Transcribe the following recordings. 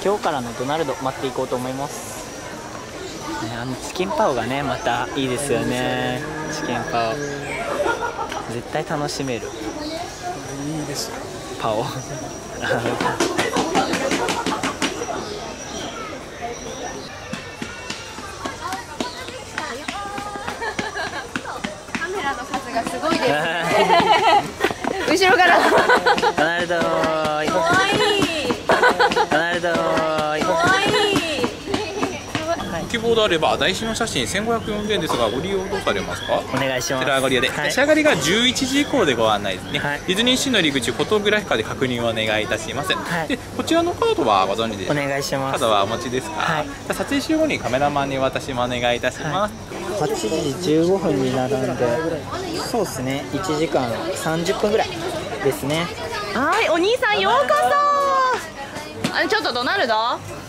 今日からのドナルド待っていこうと思います。チキンパオがねまたいいですよね。チキンパオ絶対楽しめる。 いいですよパオカメラの数がすごいです後ろからドナルドーイ、 かわいいドナルドーイ、 かわいい。 ご希望であれば台紙の写真1540円ですが、ご利用どうされますか？ お願いします。 寺上がり屋で、 はい、 立ち上がりが11時以降でご案内ですね、 はい、 ディズニーシーの入り口フォトグラフィカで確認をお願いいたします、 はい、 でこちらのカードはご存知でしょうか？ お願いします。 カードはお持ちですか？ はい、 じゃあ撮影終後にカメラマンに私もお願いいたします、 はい、8時15分に並んで、そうですね、1時間30分ぐらいですね。 はい、お兄さんようこそ。あれちょっとドナルド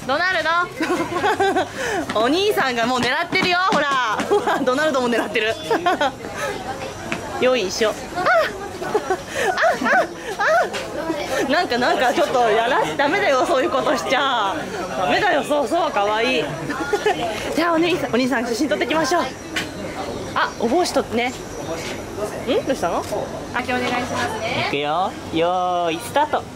お兄さんがもう狙ってるよ。ほらドナルドも狙ってるよいしょ。なんかちょっとやらしダメだよ、そういうことしちゃダメだよ。そうそう、かわいいじゃあお兄さん写真撮ってきましょう。あ、お帽子取ってね。どうしたの？開けお願いしますね。 いくよ、よーいスタート。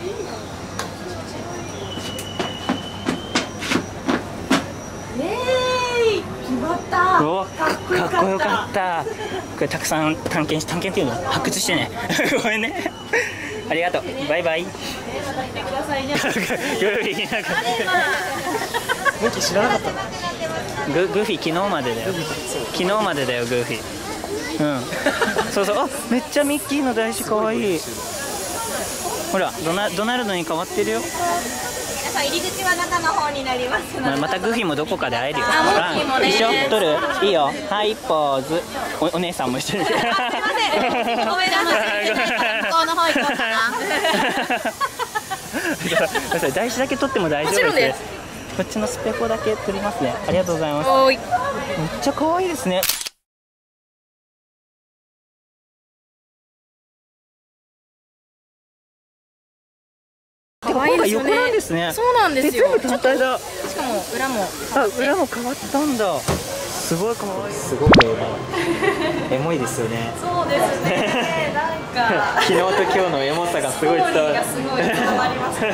決まった。 お、かっこよかった。これたくさん探検っていうの発掘してねごめんねありがとう、バイバイ。 また来てくださいね。 グーフィーなんかミッキー知らなかったの？ グーフィー昨日までだよ。昨日までだよグーフィー。そうそう。あ、めっちゃミッキーの台紙かわいい。ほらドナルドに変わってるよ。 皆さん入り口は中の方になりますので。 またグーフィーもどこかで会えるよ。 ミッキーもね。 一緒撮る？いいよ。はい、ポーズ。お姉さんも一緒に。 すいません。ごめんなさい。向こうの方行こうかな。 台紙だけ撮っても大丈夫です。こっちのスペコだけ撮りますね。ありがとうございます。めっちゃ可愛いですね。今回横なんですね。 そうなんですよ。 全部単体だ。 しかも裏も。 裏も変わったんだ。すごい可愛い。すごくエモいですよね。 そうですね。なんか昨日と今日のエモさがすごい伝わる。 すごい伝わりますね。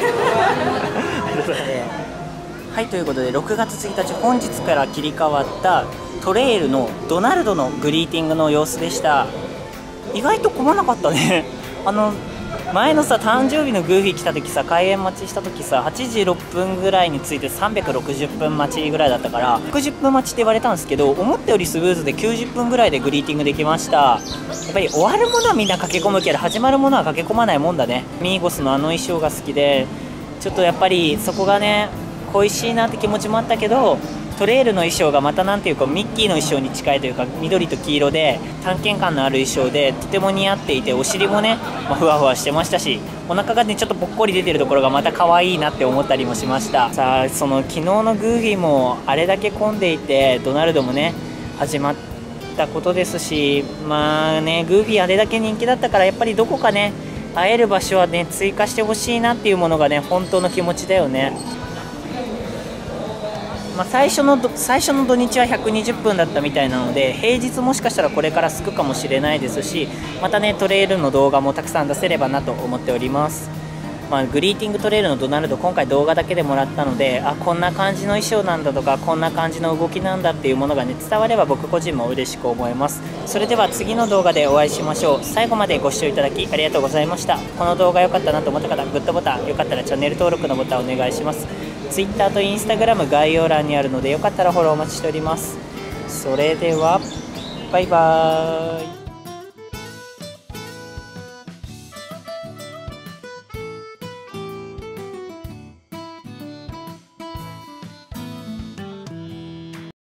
はい、ということで6月1日本日から切り替わったトレイルのドナルドのグリーティングの様子でした。意外と混まなかったね。前のさ誕生日のグーフィー来た時さ、開園待ちした時さ8時6分ぐらいに着いて360分待ちぐらいだったから60分待ちって言われたんですけど、思ったよりスムーズで90分ぐらいでグリーティングできました。やっぱり終わるものはみんな駆け込むけど始まるものは駆け込まないもんだね。ミーゴスの衣装が好きで、ちょっとやっぱりそこがね恋しいなって気持ちもあったけど、トレイルの衣装がまたなんていうかミッキーの衣装に近いというか、緑と黄色で探検感のある衣装でとても似合っていて、お尻もね、ふわふわしてましたし、お腹がねちょっとぽっこり出てるところがまた可愛いなって思ったりもしました。さあ、その昨日のグーフィーもあれだけ混んでいて、ドナルドもね始まったことですし、まあねグーフィーあれだけ人気だったから、やっぱりどこかね会える場所はね追加してほしいなっていうものがね本当の気持ちだよね。最初の土日は120分だったみたいなので、平日もしかしたらこれからすくかもしれないですし、またねトレイルの動画もたくさん出せればなと思っております。グリーティングトレイルのドナルド今回動画だけでもらったので、こんな感じの衣装なんだとかこんな感じの動きなんだっていうものがね伝われば僕個人も嬉しく思います。それでは次の動画でお会いしましょう。最後までご視聴いただきありがとうございました。この動画良かったなと思った方、グッドボタン、よかったらチャンネル登録のボタンお願いします。Twitter と Instagram 概要欄にあるので、よかったらフォローお待ちしております。それではバイバーイ。